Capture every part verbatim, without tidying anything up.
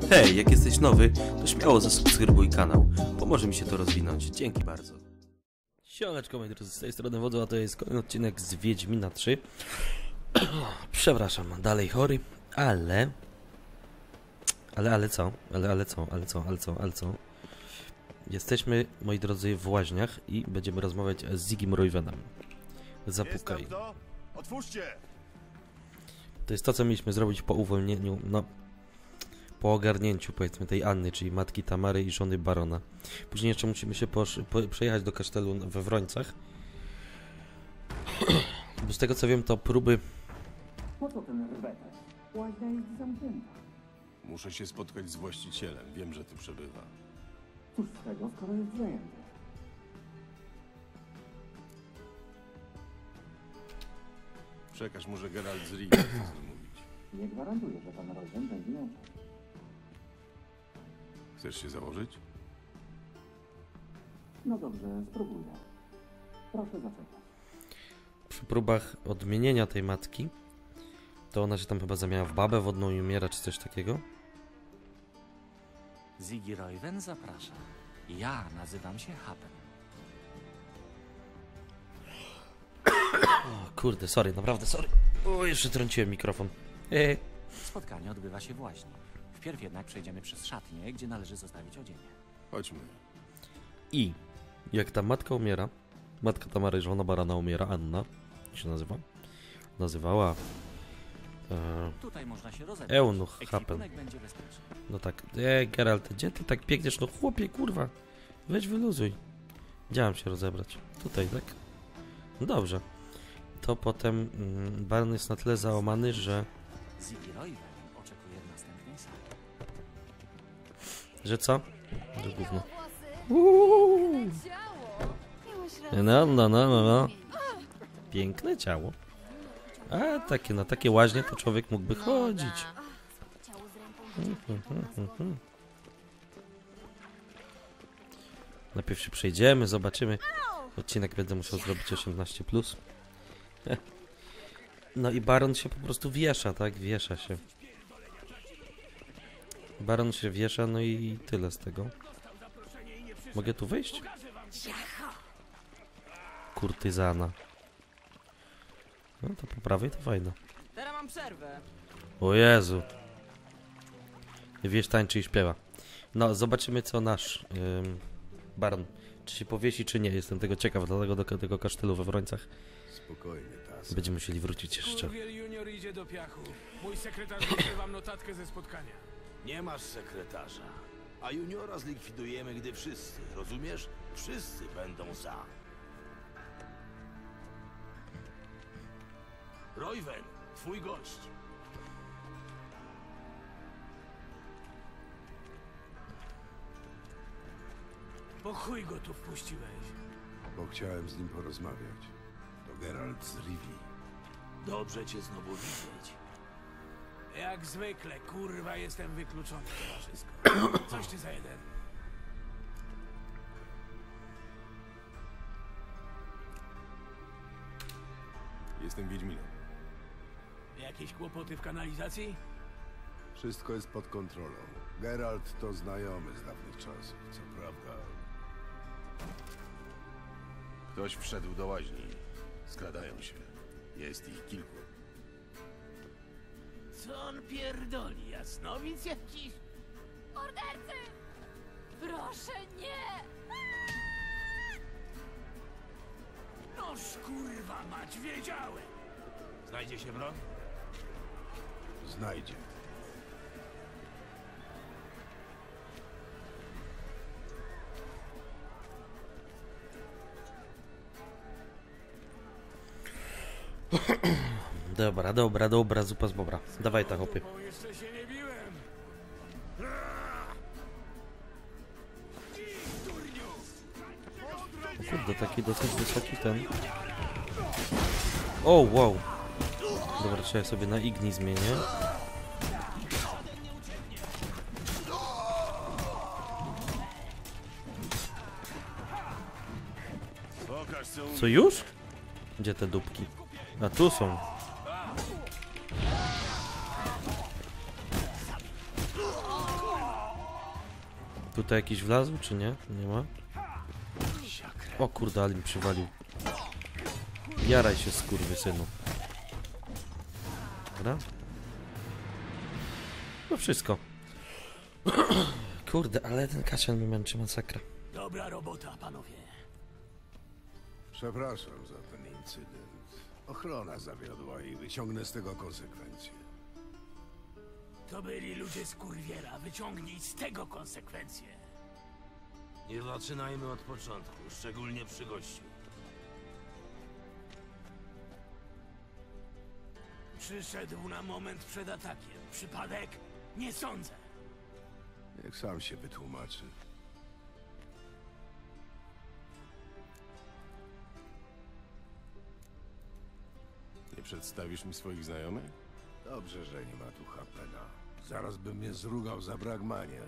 Hej, jak jesteś nowy, to śmiało zasubskrybuj kanał. Pomoże mi się to rozwinąć. Dzięki bardzo. Siemaneczko, moi drodzy, z tej strony Wodzu, a to jest kolejny odcinek z Wiedźmina trzy. Przepraszam, dalej chory, ale... Ale, ale co? Ale, ale co? Ale co? Ale co? Ale co? Jesteśmy, moi drodzy, w łaźniach i będziemy rozmawiać z Zigim Royvenem. Zapukaj. Otwórzcie! To jest to, co mieliśmy zrobić po uwolnieniu, no... Po ogarnięciu, powiedzmy, tej Anny, czyli matki Tamary i żony Barona. Później jeszcze musimy się po, przejechać do kasztelu we Wrońcach. Bo z tego, co wiem, to próby... Po co ten rwetes? Łaźnia jest zamknięta. Muszę się spotkać z właścicielem. Wiem, że tu przebywa. Cóż z tego, skoro jest zajęty? Przekaż mu, że Geralt z Rivii chce z nim mówić. Nie gwarantuję, że pan Royven będzie miał czas. Chcesz się założyć? No dobrze, spróbuję. Proszę zaczekać. Przy próbach odmienienia tej matki, to ona się tam chyba zamienia w babę wodną i umiera, czy coś takiego. Ziggy Royven zaprasza. Ja nazywam się Hapen. O, kurde, sorry, naprawdę sorry. O, jeszcze trąciłem mikrofon. Eee. Spotkanie odbywa się w łaźni. Wpierw jednak przejdziemy przez szatnię, gdzie należy zostawić odzienie. Chodźmy. I jak ta matka umiera, matka Tamary, żona Barana umiera, Anna, jak się nazywa? Nazywała... E, Tutaj można się rozebrać. Eunuch Hapen. Ekwipunek będzie bezpieczny. No tak, e, Geralt, gdzie ty tak biegniesz? No chłopie, kurwa, weź wyluzuj. Chciałem się rozebrać. Tutaj, tak? No dobrze. To potem mm, Baron jest na tyle załamany, że... Ziggy Royven oczekuje w następnej sali. Że co? Że gówno. No, No, no, no, no, no. Piękne ciało. A takie, na takie łaźnie to człowiek mógłby chodzić. Najpierw się przejdziemy, zobaczymy. Odcinek będę musiał zrobić osiemnaście plus. No i Baron się po prostu wiesza, tak? Wiesza się. Baron się wiesza, no i tyle z tego. Mogę tu wyjść? Kurtyzana. No to po prawej to fajne. Teraz mam przerwę. O Jezu. Wiesz, tańczy i śpiewa. No, zobaczymy co nasz ym, Baron. Czy się powiesi, czy nie. Jestem tego ciekaw, dlatego do tego kasztelu we Wrońcach Spokojnie, Tas. będziemy musieli wrócić jeszcze. Kurwiel junior idzie do piachu. Mój sekretarz wyśle wam notatkę ze spotkania. Nie masz sekretarza, a juniora zlikwidujemy, gdy wszyscy, rozumiesz? Wszyscy będą za. Royven, twój gość. Po chuj go tu wpuściłeś. Bo chciałem z nim porozmawiać. To Geralt z Rivii. Dobrze cię znowu widzieć. Jak zwykle, kurwa, jestem wykluczony z towarzysko. Coś ty za jeden. Jestem Wiedźminem. Jakieś kłopoty w kanalizacji? Wszystko jest pod kontrolą. Geralt to znajomy z dawnych czasów, co prawda. Ktoś wszedł do łaźni. Skradają się. Jest ich kilku. Co on pierdoli, jasnowic jakiś? Mordercy! Proszę, nie! Noż kurwa mać, wiedziałem! Znajdzie się broń? Znajdzie. Dobra, dobra, dobra, zupa z bobra. Dawaj ta hopy. Bo jeszcze się nie biłem. O kurde, taki dosyć wysoki ten. O, wow. Dobra, trzeba sobie na Igni zmienię. Co już? Gdzie te dupki? A tu są. Tutaj jakiś wlazł, czy nie? Nie ma? O kurde, ale mi przywalił. Jaraj się, skurwysynu. Dobra. No wszystko. Kurde, ale ten kaszan mi męczy, masakra. Dobra robota, panowie. Przepraszam za ten incydent. Ochrona zawiodła i wyciągnę z tego konsekwencje. To byli ludzie z kurwiela. Wyciągnij z tego konsekwencje. Nie zaczynajmy od początku, szczególnie przy gościu. Przyszedł na moment przed atakiem. Przypadek? Nie sądzę. Niech sam się wytłumaczy. Nie przedstawisz mi swoich znajomych? Dobrze, że nie ma tu Hapena. Zaraz bym mnie zrugał za brak manier.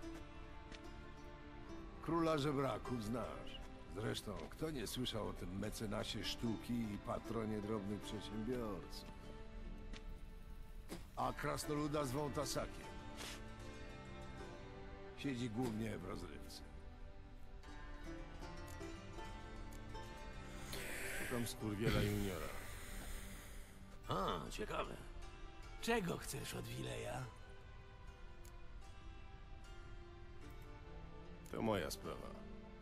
Króla żebraków znasz. Zresztą, kto nie słyszał o tym mecenasie sztuki i patronie drobnych przedsiębiorców? A krasnoluda zwą Tasakiem. Siedzi głównie w rozrywce. Szukam skurwiela juniora. A, ciekawe. Czego chcesz od Wileja? To moja sprawa.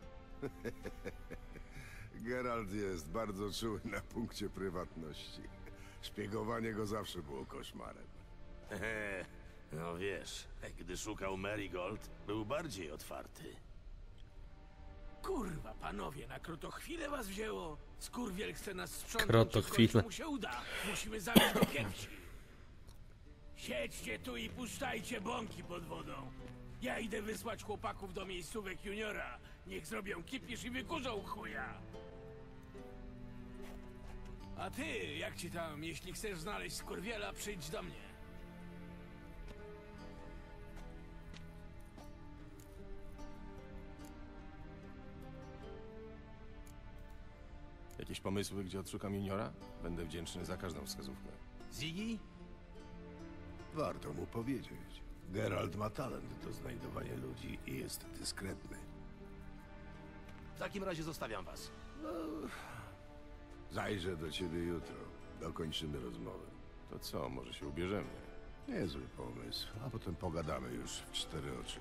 Geralt jest bardzo czuły na punkcie prywatności. Szpiegowanie go zawsze było koszmarem. Hehe, no wiesz, gdy szukał Marigold, był bardziej otwarty. Kurwa, panowie, na krotochwilę was wzięło. Skurwiel chce nas sprzątnąć. Krotochwilę. i w końcu mu się uda. Musimy zabić go pierwsi. Siedźcie tu i puszczajcie bąki pod wodą. Ja idę wysłać chłopaków do miejscówek juniora. Niech zrobią kipisz i wykurzą chuja. A ty, jak ci tam, jeśli chcesz znaleźć skurwiela, przyjdź do mnie. Jakieś pomysły, gdzie odszukam juniora? Będę wdzięczny za każdą wskazówkę. Ziggy? Warto mu powiedzieć. Geralt ma talent do znajdowania ludzi i jest dyskretny. W takim razie zostawiam was. Zajrzę do ciebie jutro. Dokończymy rozmowę. To co, może się ubierzemy? Niezły pomysł, a potem pogadamy już w cztery oczy.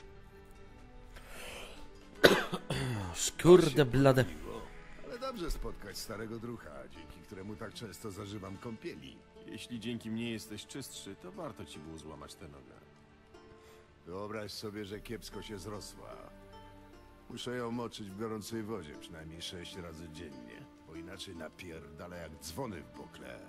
Kurde blade. Miło, ale dobrze spotkać starego drucha, dzięki któremu tak często zażywam kąpieli. Jeśli dzięki mnie jesteś czystszy, to warto ci było złamać tę nogę. Wyobraź sobie, że kiepsko się zrosła. Muszę ją moczyć w gorącej wodzie przynajmniej sześć razy dziennie, bo inaczej napierdala jak dzwony w Beauclair.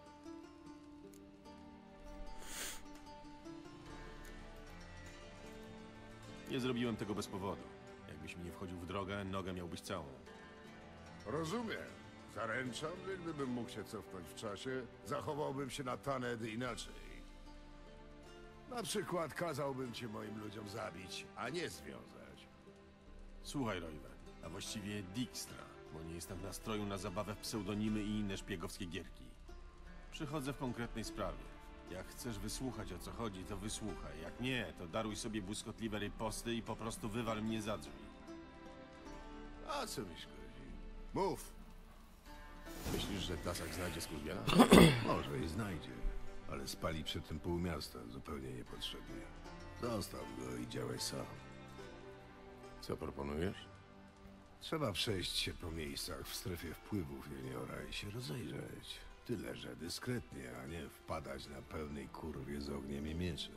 Nie zrobiłem tego bez powodu. Jakbyś mi nie wchodził w drogę, nogę miałbyś całą. Rozumiem. Zaręczam, że gdybym mógł się cofnąć w czasie, zachowałbym się na Taned inaczej. Na przykład kazałbym cię moim ludziom zabić, a nie związać. Słuchaj, Royven, a właściwie Dijkstra, bo nie jestem w nastroju na zabawę w pseudonimy i inne szpiegowskie gierki. Przychodzę w konkretnej sprawie. Jak chcesz wysłuchać, o co chodzi, to wysłuchaj. Jak nie, to daruj sobie błyskotliwe riposty i po prostu wywal mnie za drzwi. A co mi szkodzi? Mów! Myślisz, że Tasak znajdzie skurwiela? Może i znajdzie, ale spali przy tym pół miasta zupełnie niepotrzebnie. Zostaw go i działaj sam. Co proponujesz? Trzeba przejść się po miejscach w strefie wpływów juniora i się rozejrzeć. Tyle, że dyskretnie, a nie wpadać na pełnej kurwie z ogniem i mieczem.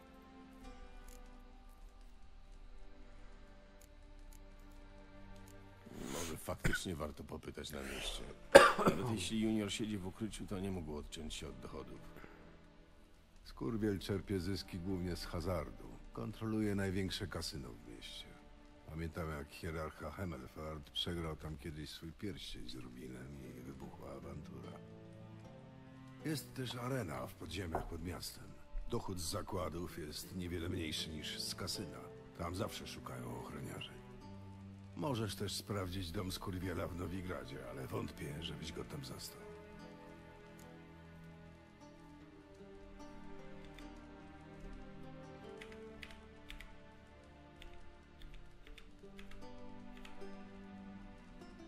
Może faktycznie warto popytać na mieście. Nawet jeśli junior siedzi w ukryciu, to nie mógł odciąć się od dochodów. Skurwiel czerpie zyski głównie z hazardu. Kontroluje największe kasyno w mieście. Pamiętam, jak hierarcha Hemelfart przegrał tam kiedyś swój pierścień z rubinem i wybuchła awantura. Jest też arena w podziemiach pod miastem. Dochód z zakładów jest niewiele mniejszy niż z kasyna. Tam zawsze szukają ochroniarzy. Możesz też sprawdzić dom Skurwiela w Nowigradzie, ale wątpię, żebyś go tam zastał.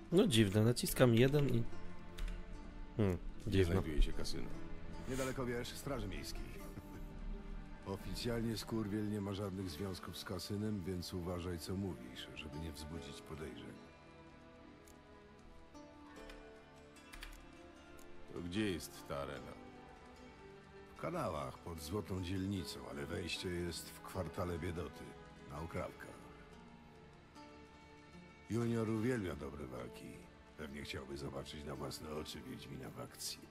No dziwne, naciskam jeden i... Hmm, Gdzie dziwne. znajduje się kasyno? Niedaleko, wiesz, Straży Miejskiej. Oficjalnie Skurwiel nie ma żadnych związków z kasynem, więc uważaj, co mówisz, żeby nie wzbudzić podejrzeń. To gdzie jest ta arena? W kanałach pod Złotą Dzielnicą, ale wejście jest w kwartale Biedoty, na Okrawkach. Junior uwielbia dobre walki. Pewnie chciałby zobaczyć na własne oczy Wiedźmina w akcji.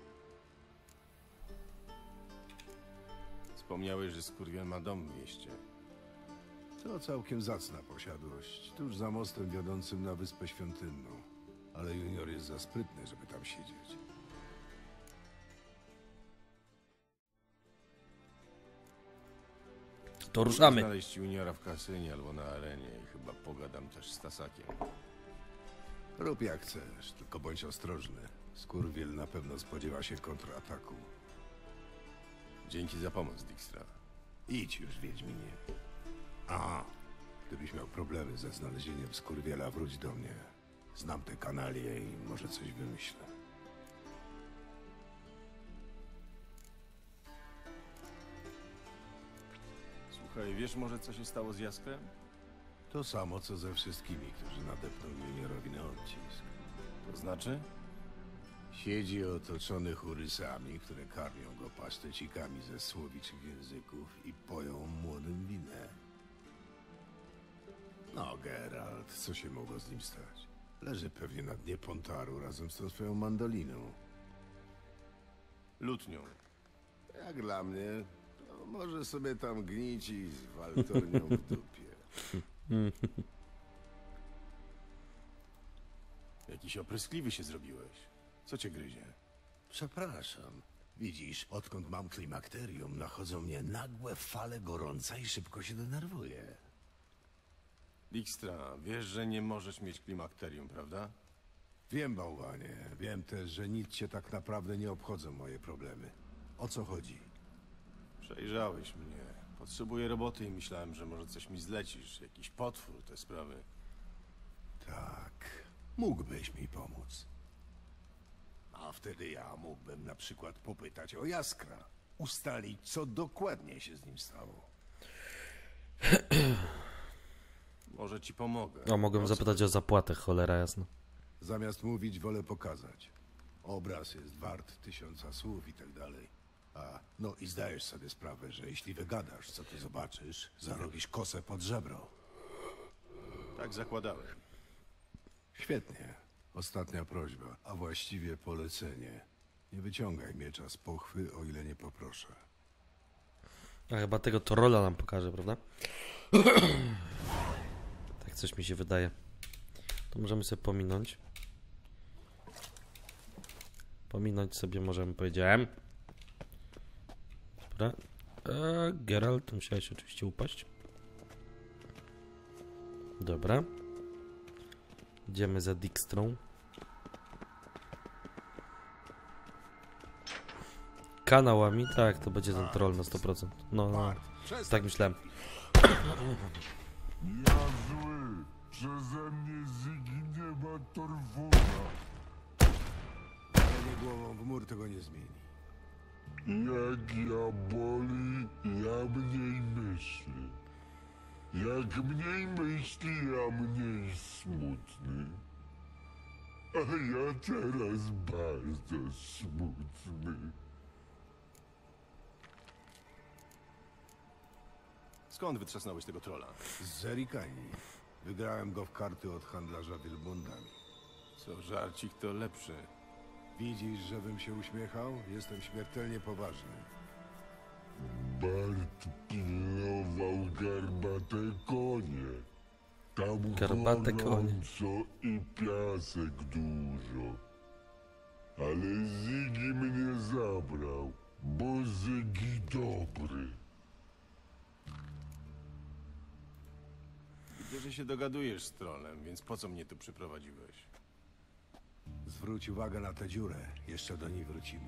Wspomniałeś, że Skurwiel ma dom w mieście. To całkiem zacna posiadłość, tuż za mostem wiodącym na Wyspę Świątynną. Ale Junior jest za sprytny, żeby tam siedzieć. To ruszamy. Znaleźć Juniora w kasynie albo na arenie i chyba pogadam też z Tasakiem. Rób jak chcesz, tylko bądź ostrożny. Skurwiel na pewno spodziewa się kontrataku. Dzięki za pomoc, Dijkstra. Idź już, Wiedźminie. A, gdybyś miał problemy ze znalezieniem Skurwiela, wróć do mnie. Znam te kanalie i może coś wymyślę. Słuchaj, wiesz może co się stało z Jaskrem? To samo, co ze wszystkimi, którzy nadepną Juniorowi na odcisk. To znaczy? Siedzi otoczony churysami, które karmią go pasztecikami ze słowiczych języków i poją młodym winem. No, Geralt, co się mogło z nim stać? Leży pewnie na dnie Pontaru razem z tą swoją mandoliną. Lutnią. Jak dla mnie, to może sobie tam gnić i z waltornią w dupie. Jakiś opryskliwy się zrobiłeś. Co cię gryzie? Przepraszam. Widzisz, odkąd mam klimakterium, nachodzą mnie nagłe fale gorąca i szybko się denerwuję. Dijkstra, wiesz, że nie możesz mieć klimakterium, prawda? Wiem, bałwanie. Wiem też, że nic cię tak naprawdę nie obchodzą moje problemy. O co chodzi? Przejrzałeś mnie. Potrzebuję roboty i myślałem, że może coś mi zlecisz. Jakiś potwór, te sprawy. Tak. Mógłbyś mi pomóc. A wtedy ja mógłbym na przykład popytać o Jaskra. Ustalić, co dokładnie się z nim stało. Może ci pomogę. O, mogłem Po co? zapytać o zapłatę, cholera jasna. Zamiast mówić, wolę pokazać. Obraz jest wart tysiąca słów i tak dalej. A, no i zdajesz sobie sprawę, że jeśli wygadasz, co ty zobaczysz, zarobisz kosę pod żebro. Tak zakładałem. Świetnie. Ostatnia prośba, a właściwie polecenie. Nie wyciągaj miecza z pochwy, o ile nie poproszę. A chyba tego trolla nam pokaże, prawda? Tak coś mi się wydaje. To możemy sobie pominąć. Pominąć sobie możemy, powiedziałem. Dobra. Eee, Geralt, musiałeś oczywiście upaść. Dobra. Idziemy za Dijkstrą. Kanałami? Tak, to będzie ten troll na sto procent. No, no. Tak myślałem. Ja zły, przeze mnie Ziggy nie ma Torwuna. Ale nie głową w mur tego nie zmieni. Jak ja boli, ja mniej myśli. Jak mniej myśli, ja mniej smutny. A ja teraz bardzo smutny. Skąd wytrzasnąłeś tego trolla? Z Zerikani. Wygrałem go w karty od handlarza wielbłądami. Co, żarcik to lepszy. Widzisz, żebym się uśmiechał? Jestem śmiertelnie poważny. Bart pilnował garbate konie. Tam Garbate konie. gorąco i piasek dużo. Ale Ziggy mnie zabrał, bo Ziggy dobry. Widzę, że się dogadujesz z trolem, więc po co mnie tu przyprowadziłeś? Zwróć uwagę na tę dziurę. Jeszcze do niej wrócimy.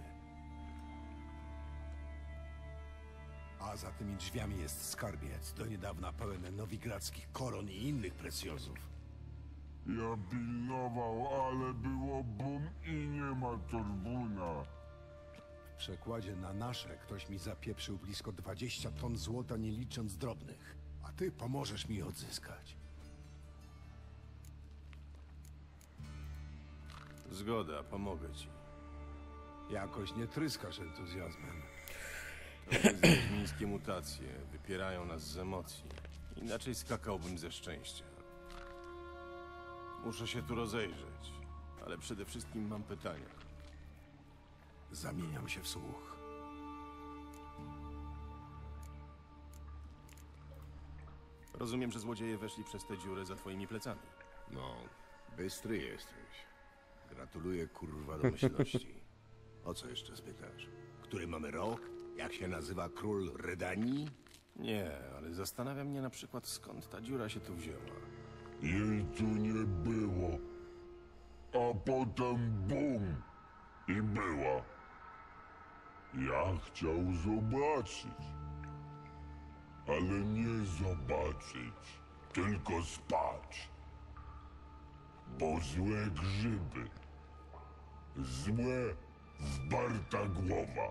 A za tymi drzwiami jest skarbiec, do niedawna pełen nowigradzkich koron i innych precjozów. Ja pilnował, ale było bum i nie ma Torbuna. W przekładzie na nasze ktoś mi zapieprzył blisko dwadzieścia ton złota, nie licząc drobnych. A ty pomożesz mi odzyskać. Zgoda, pomogę ci. Jakoś nie tryskasz entuzjazmem. To wiedźmińskie mutacje wypierają nas z emocji. Inaczej skakałbym ze szczęścia. Muszę się tu rozejrzeć, ale przede wszystkim mam pytania. Zamieniam się w słuch. Rozumiem, że złodzieje weszli przez tę dziurę za twoimi plecami. No, bystry jesteś. Gratuluję, kurwa, domyślności. O co jeszcze spytasz? Który mamy rok? Jak się nazywa król Redanii? Nie, ale zastanawia mnie na przykład, skąd ta dziura się tu wzięła. Jej tu nie było. A potem bum! I była. Ja chciał zobaczyć. Ale nie zobaczyć, tylko spać. Bo złe grzyby. Złe wbarta głowa.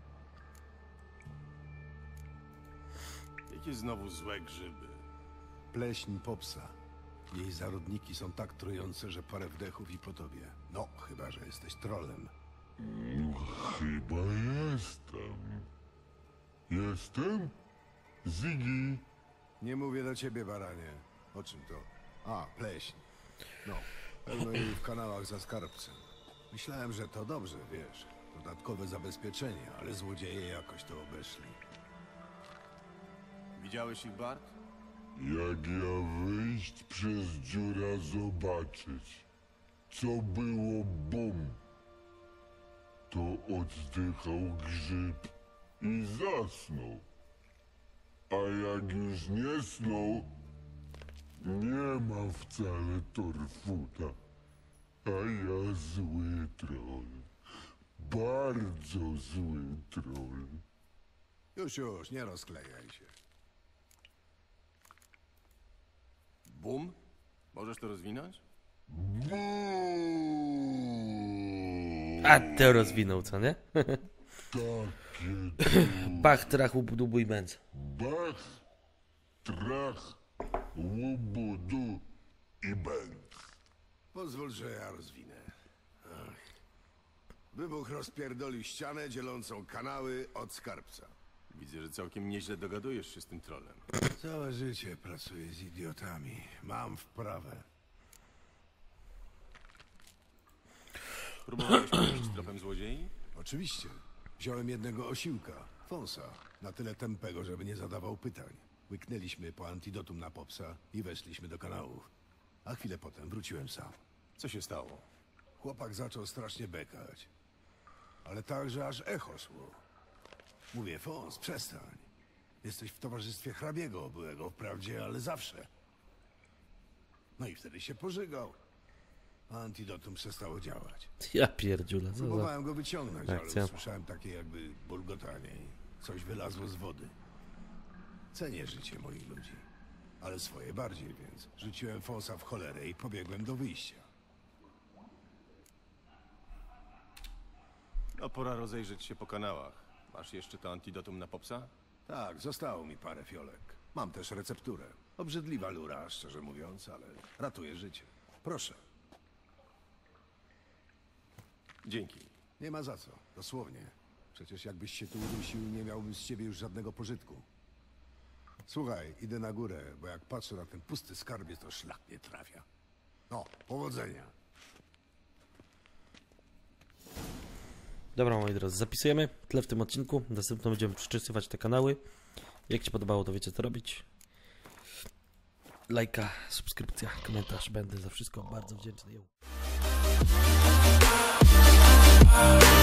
Jakie znowu złe grzyby? Pleśń popsa. Jej zarodniki są tak trujące, że parę wdechów i po tobie. No, chyba że jesteś trolem. Chyba jestem. Jestem? Ziggy. Nie mówię do ciebie, baranie. O czym to? A, pleśń. No, pełno jej w kanałach za skarbcem. Myślałem, że to dobrze, wiesz. Dodatkowe zabezpieczenie, ale złodzieje jakoś to obeszli. Widziałeś ich, Bart? Jak ja wyjść przez dziura zobaczyć, co było bum, to oddychał grzyb i zasnął. A jak już nie snął, nie ma wcale Torfuta. A ja zły troll. Bardzo zły troll. Już, już, nie rozklejaj się. Bum? Możesz to rozwinąć? Bum! A to rozwinął, co nie? Takie Bach, trach, łubu, i bęc. Bach, trach, łubudu i bęc. Pozwól, że ja rozwinę. Ach. Wybuch rozpierdolił ścianę dzielącą kanały od skarbca. Widzę, że całkiem nieźle dogadujesz się z tym trolem. Całe życie pracuję z idiotami. Mam wprawę. Próbowałeś pójść tropem złodziei? Oczywiście. Wziąłem jednego osiłka, Fonsa, na tyle tępego, żeby nie zadawał pytań. Łyknęliśmy po antidotum na popsa i weszliśmy do kanałów. A chwilę potem wróciłem sam. Co się stało? Chłopak zaczął strasznie bekać. Ale tak, że aż echo szło. Mówię, Fons, przestań. Jesteś w towarzystwie hrabiego byłego wprawdzie, ale zawsze. No i wtedy się pożygał. A antidotum przestało działać. Ja pierdziule, co za... Próbowałem go wyciągnąć, akcja. ale usłyszałem takie jakby bulgotanie i coś wylazło z wody. Cenię życie moich ludzi, ale swoje bardziej, więc rzuciłem Fonsa w cholerę i pobiegłem do wyjścia. No pora rozejrzeć się po kanałach. Masz jeszcze to antidotum na popsa? Tak, zostało mi parę fiolek. Mam też recepturę. Obrzydliwa lura, szczerze mówiąc, ale ratuje życie. Proszę. Dzięki. Nie ma za co, dosłownie. Przecież jakbyś się tu udusił, nie miałbym z ciebie już żadnego pożytku. Słuchaj, idę na górę, bo jak patrzę na ten pusty skarbiec, to szlak nie trafia. No, powodzenia. Dobra, moi drodzy, zapisujemy tyle w tym odcinku. Następnie będziemy przeczesywać te kanały. Jak Ci podobało, to wiecie co robić. Lajka, subskrypcja, komentarz. Będę za wszystko bardzo wdzięczny.